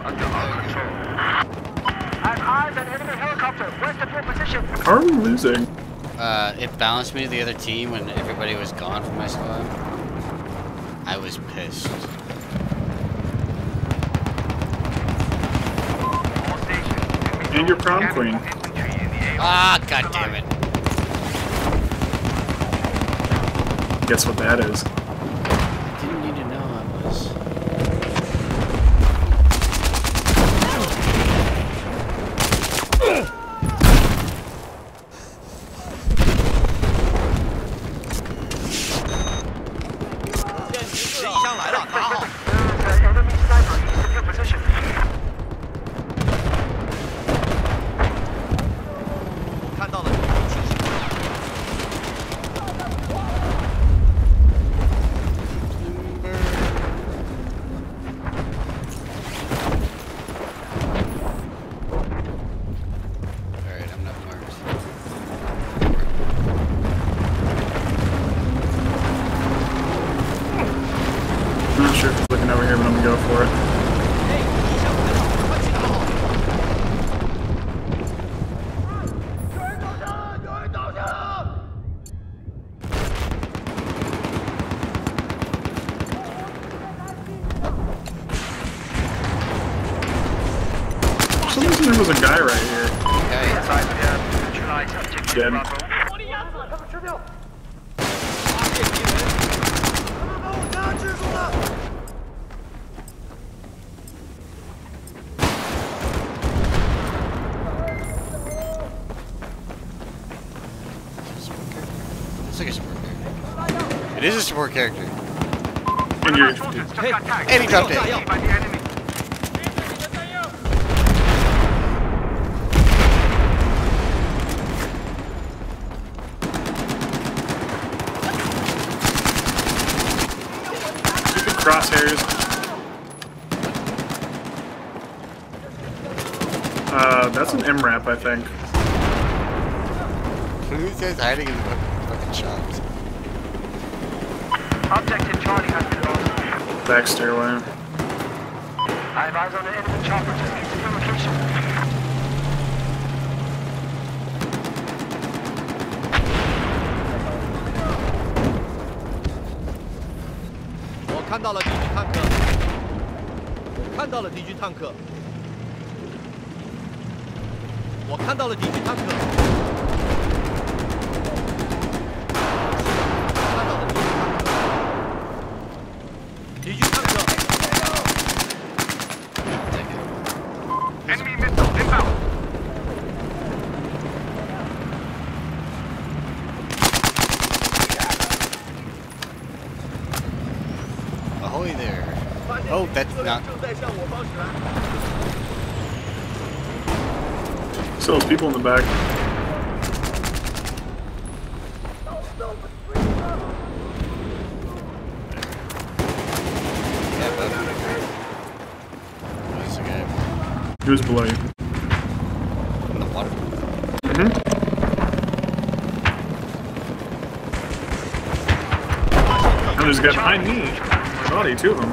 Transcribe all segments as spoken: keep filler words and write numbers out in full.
under our control. I have eyes on enemy helicopter. West of your position. How are we losing? Uh, it balanced me to the other team when everybody was gone from my squad. I was pissed. And your prom queen. Ah, god damn it. Guess what that is? Didn't need to know I was. I'm not sure if he's looking over here, but I'm gonna go for it. For some reason there was a guy right here. Dead. It's like a support character. It is a support character. And you're, hey, and he dropped it. crosshairs. Uh, that's an M RAP, I think. Who's guys hiding in the fucking shops? Objective Charlie has been lost. Back stairway. I have eyes on the enemy chopper. Just keep to your location. 看到了敌军坦克，看到了敌军坦克，我看到了敌军坦克，看到了敌军坦克，敌军坦克 ，enemy missile inbound。 Ahoy there. Oh, that's not. So there's people in the back. Yeah, but where's the guy? He was below you. In the water? Mm-hmm. And there's a guy behind me. Body, two of them.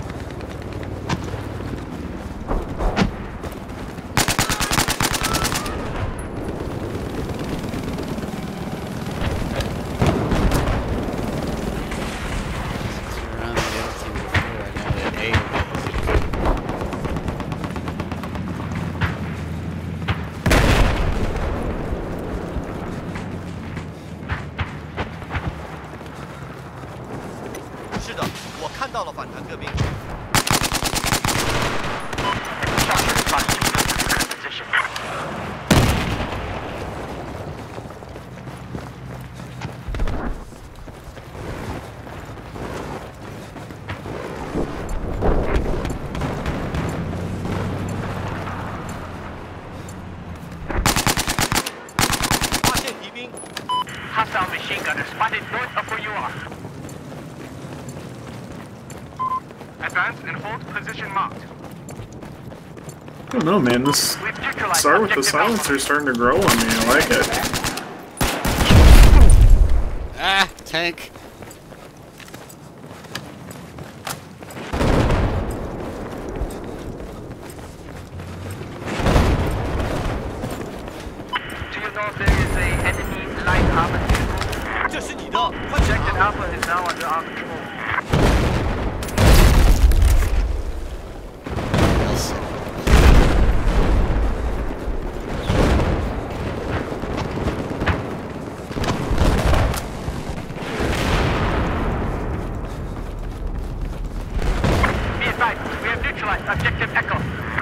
Hostile machine gunner spotted north of where you are. Advance and hold position marked. I don't know, man. This S A R with the silencer is starting to grow on me. I like it. Ah, tank. right, we have neutralized objective Echo.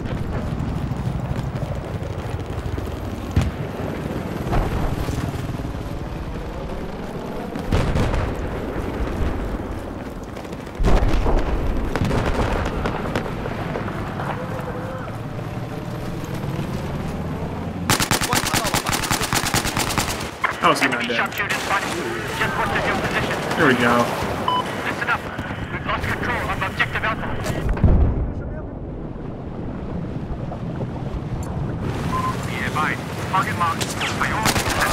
How is he not Enemy dead? sharpshooter spotted. Just west of your position. There we go. Listen up. We've lost control of objective Alpha. Be advised. Target marked. Priority set.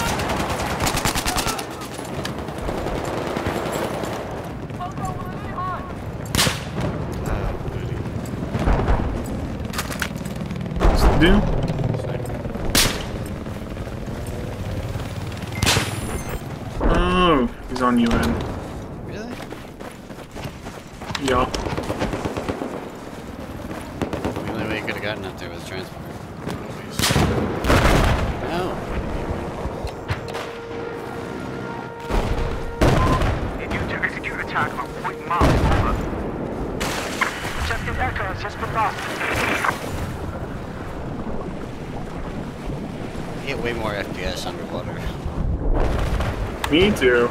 What's the deal? Oh, he's on U N. Really? Yeah. The only way you could have gotten up there was transport. No. Need you to execute attack on point Mars. Over. Objective Echo has just been lost. I get way more F P S underwater. Me too.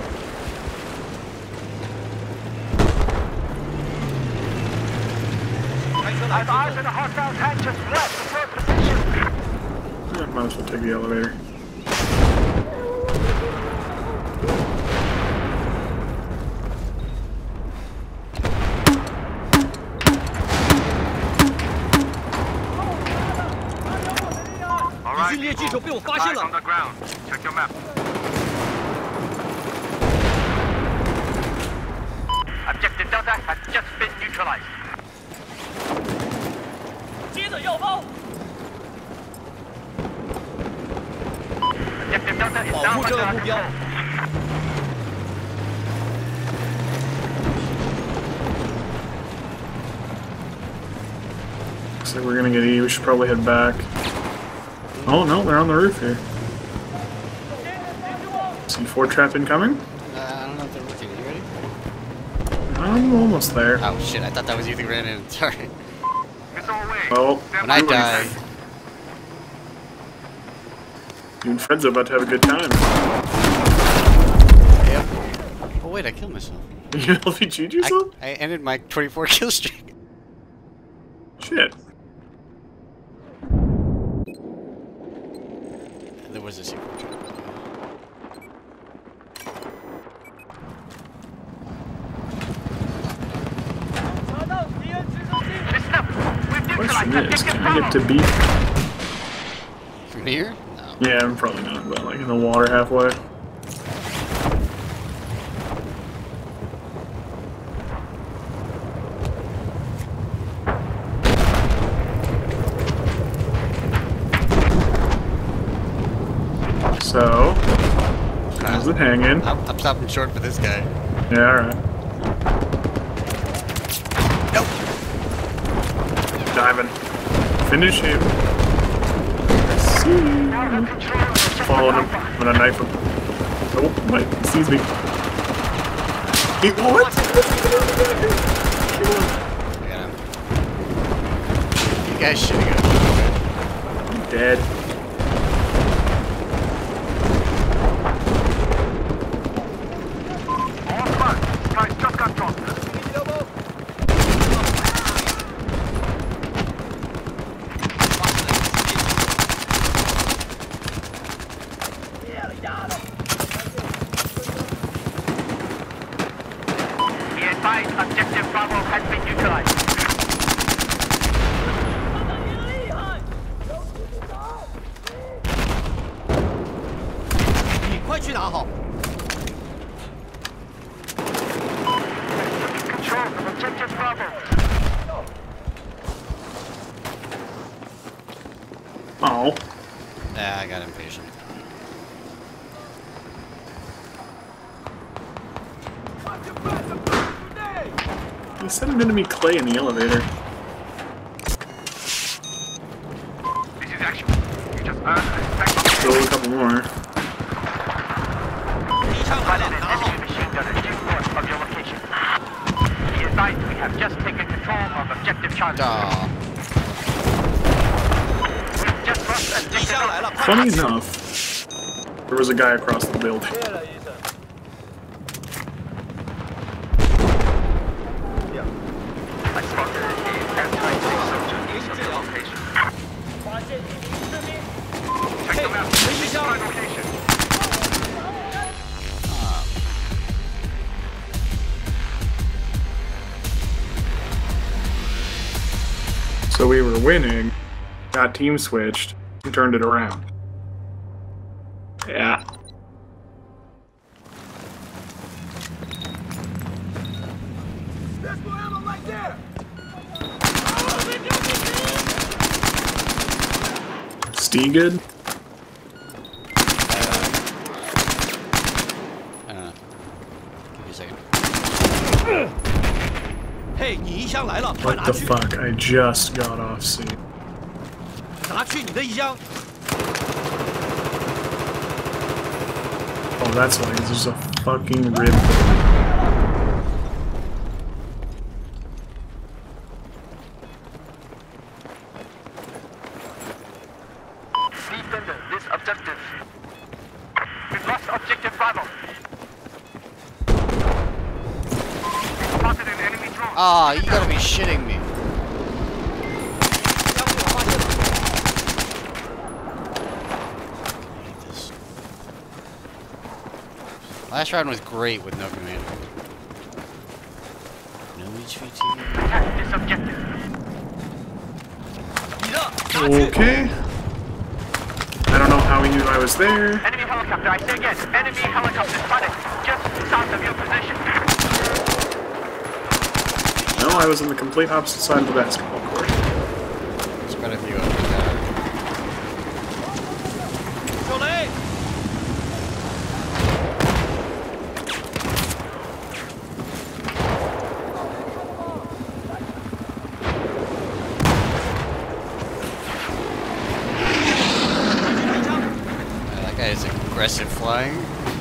I've eyes on a hostile tank just west of your position. Yeah, might as well take the elevator. All right, 敌军猎击手被我发 eyes 现 on 了。 the ground. Check your map. Objective Delta has just been neutralized. 接着要包， Objective Delta is 保 now 护这 under 个 our 目标。 control. Looks like we're gonna get E. We should probably head back. Oh no, they're on the roof here. C four trap incoming? Uh, I don't know if they're working. You ready? I'm almost there. Oh shit, I thought that was you that ran in. Sorry. Missile away. Well, When I die, you and Fred's about to have a good time. yep. Oh wait, I killed myself. You L P G'd I, yourself? I ended my twenty-four kill streak. Shit. There was a secret. Listen up. We've neutralized Question is, objective can I get to Bravo. B? From here? No. Yeah, I'm probably not, but like in the water halfway. So, how's it hanging? I'm, I'm stopping short for this guy. Yeah, alright. Nope. Diving. Finish him. See you. Now have control of objective Following him. Alpha. I'm gonna knife him. Oh, wait, he sees me. He, what? I got him. You guys should have got him. I'm dead. All smart. Skies just got dropped. Be advised, objective Bravo has been neutralized. 你快去拿好。 Control of objective Bravo. Oh. Yeah, I got impatient. He said I'm gonna be clay in the elevator. This is action. You just earned a second. Still a couple more. 敌枪来 Spotted 了， an 拿好 enemy。machine gunner due north of your location. Be advised, we have just taken control control of objective Charlie. Aw. We've just lost objective. Funny enough, there was a guy across the building. I spotted an anti-tank soldier east of the location. Check them out. This is my location. So we were winning, got team switched, and turned it around. Yeah. There's more ammo right there. Steve good? I don't know. Give me a second. 嘿，你衣箱来了，快 What 拿 the 去！ fuck? I just got off scene. 拿去你的衣箱。 Oh, that's why there's a fucking rib. Defender, this objective. We've lost objective Bravo. We've spotted an enemy drone. Ah, you gotta be shitting me. 枪被我发现了。 I hate this. Last round was great with no commander. No H V T. Attack this objective. 你的，拿去。 Okay. I don't know how he knew I was there. Enemy helicopter, I say again. Enemy helicopter spotted. Just south of your position. No, I was on the complete opposite side of the basketball court. It's better if you open that. 手雷。 That guy is aggressive flying.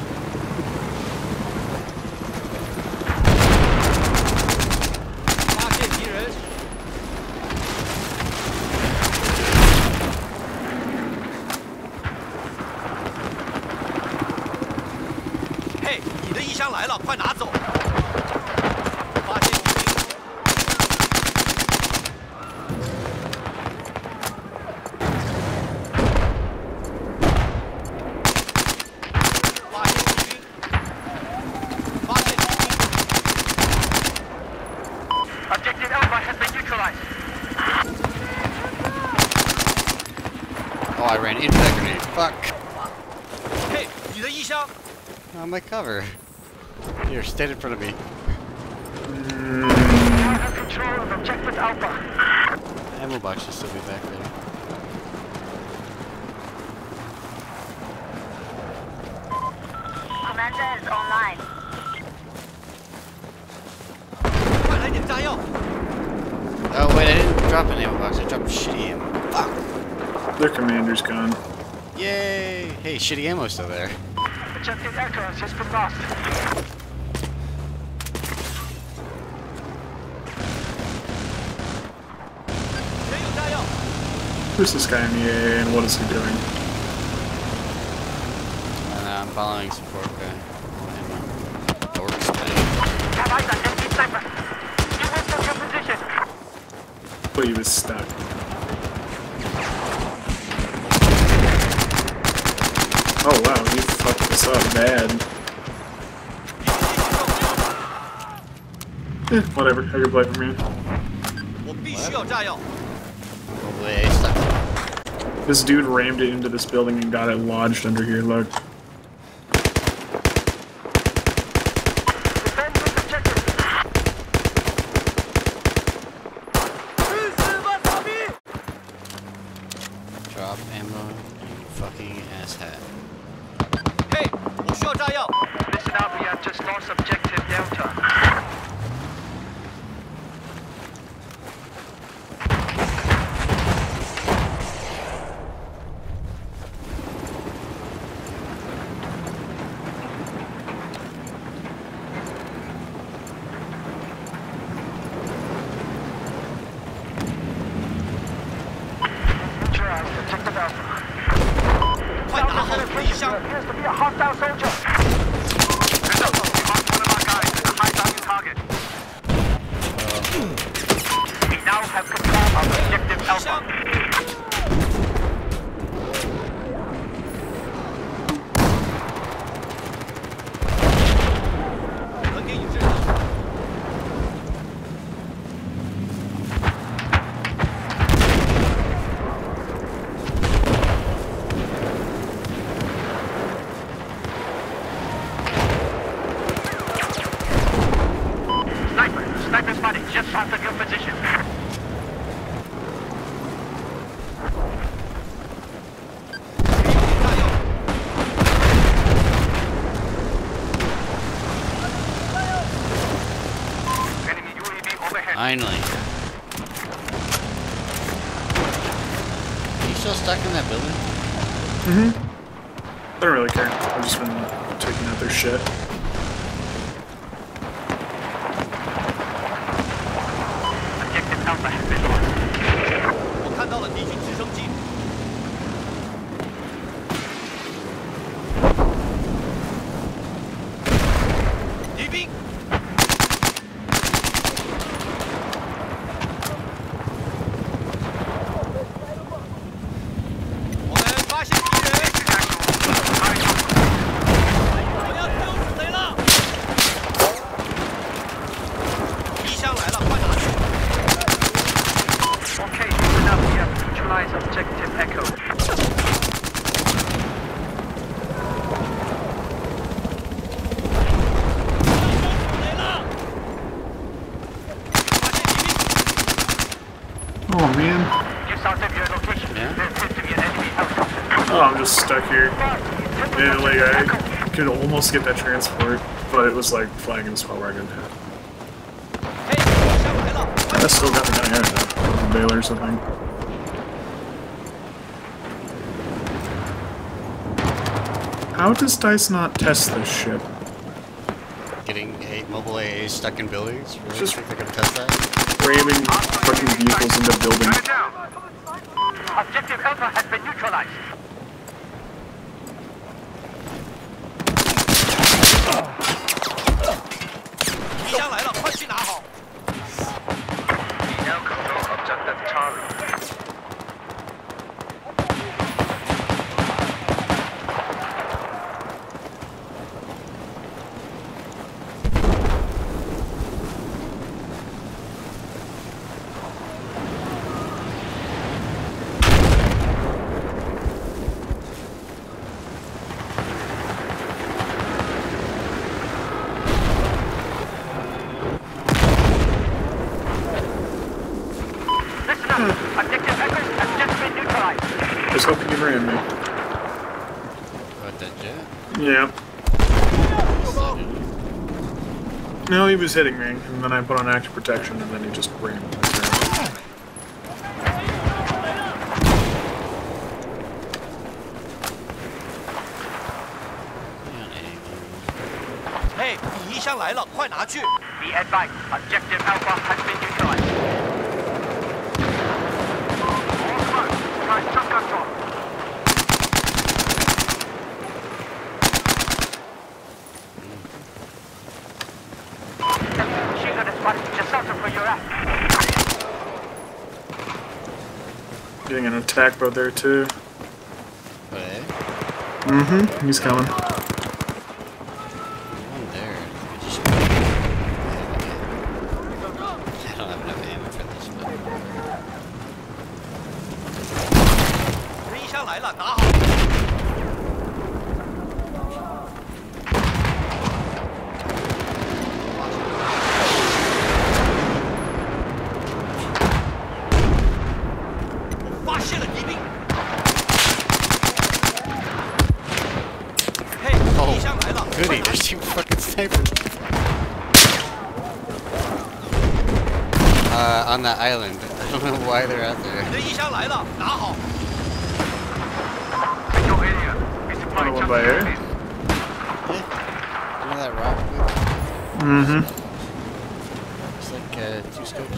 Hey, 你的衣箱来了，快拿走！发现敌兵。 发现敌兵！发现敌兵！ Objective Alpha has been neutralized. Oh, I ran into that grenade. Fuck. 嘿，你的衣箱！ On my cover. Here, stand in front of me. Now have control of objective Alpha. Ammo box should still be back there. Commander is online. 快来点炸药！ Oh wait, I didn't drop an ammo box. I dropped shitty ammo. Fuck. Their commander's gone. Yay! Hey, shitty ammo's still there. Objective aircraft has been lost. 谁有炸药？ Who's this guy in the A A and what is he doing? And uh, I'm following support guy. Oh, ammo. Orc spinning. Have eyes on enemy sniper. You will take your position. But he was stuck. Oh wow, you fucked this up bad. Eh, whatever, I can play from here. 我必须要炸药！ Hopefully I stuck. This dude rammed it into this building and got it lodged under here, look. Defend this objective. 日死吧，傻逼！ Drop ammo, you fucking asshat. 嘿，我需要炸药！ Listen up, we have just lost objective Delta. location. There appears to be a hostile soldier. Heads up, we marked one of our guys as a high-value target. We now have control of objective Alpha. 能给你制止。 Sniper, sniper spotted just south of your position. Enemy U A V overhead. Finally. Are you still stuck in that building? Mm-hmm. I don't really care. I've just been taking out their shit. Objective Alpha has been lost. 我看到了敌军直升机。敌兵。我们发现敌人。我要丢死贼了！敌枪来了，快拿去！ Okay, good enough. We have neutralized objective Echo. Oh man. Just south of your location, Yeah? there appears to be an enemy helicopter. Oh, I'm just stuck here. Yeah, like I could almost get that transport, but it was like flying in a spot where I didn't have. 嘿，敌枪来了！ I still got the guy out now. Baylor or something. How does DICE not test this shit? Getting eight mobile A As stuck in buildings? Really? Just- think they're gonna test that? Ramming fucking vehicles into buildings. Gun it down. Objective Alpha has been neutralized. 敌枪来了，快去拿好！ We now control objective Charlie. Listen up. Objective Echo has just been neutralized. Just hoping you ran me. What, that jet? Yeah. No, he was hitting me, and then I put on active protection, and then he just ran. Yeah, 嘿，敌一箱来了，快拿去！ Be advised, objective Alpha has been neutralized. All close. Try shotgun drop. Machine gun is spotted just south of where you're at. Getting an attack boat there, too. What, eh? Mm-hmm. He's coming. One there. I just- I don't have enough ammo for this, but... 敌一箱来了，拿好！ 发现了敌兵！嘿，敌一箱来了，快 Goody, 拿 there's 去！ two fucking snipers. Uh, on that island. I don't know why they're out there. 敌一箱来了，拿好！ In your area. Be supplying One by air. Yeah. You know that rock? Mm-hmm. It's like uh, two scopes.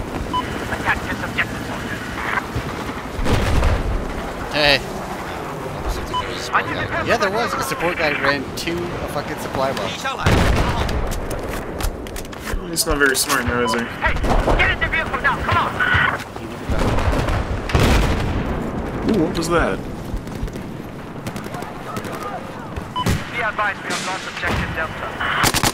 Attack this objective soldier. Hey, Yeah, there was. A support guy ran to a fucking supply box. He's not very smart now, is he? Hey, get in the vehicle now, come on! Ooh, what was that? Be advised, we have lost objective Delta.